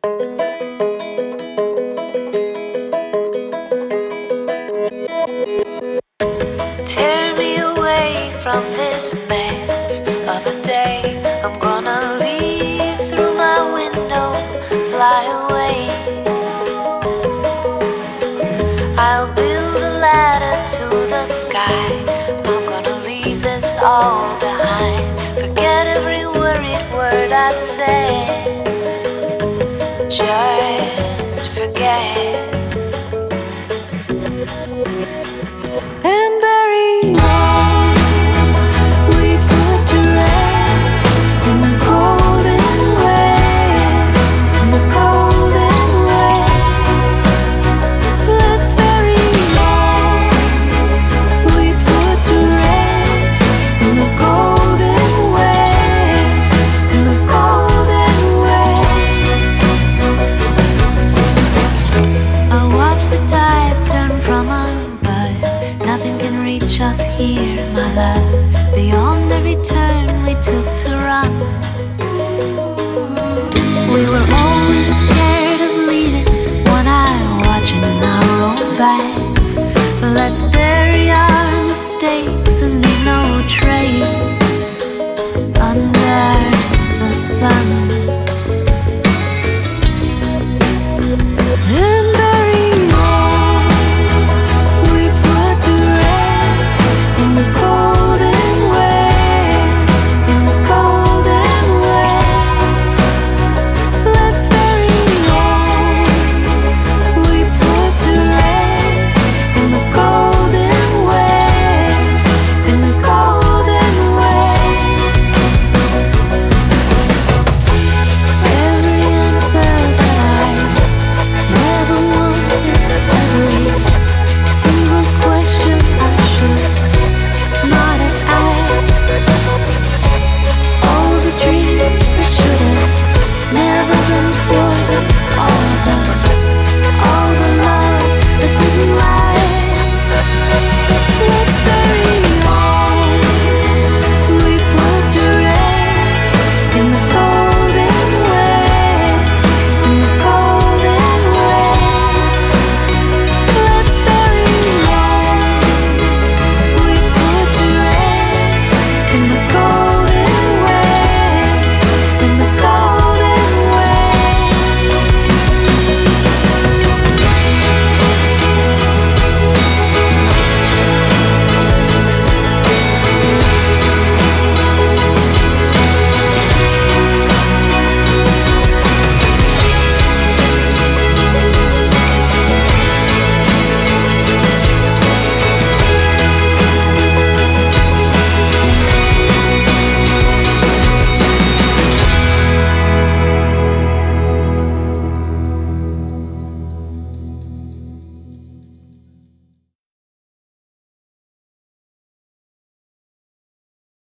Tear me away from this mess of a day. I'm gonna leave through my window, fly away. I'll build a ladder to the sky. I'm gonna leave this all behind. Forget every worried word I've said. Just forget.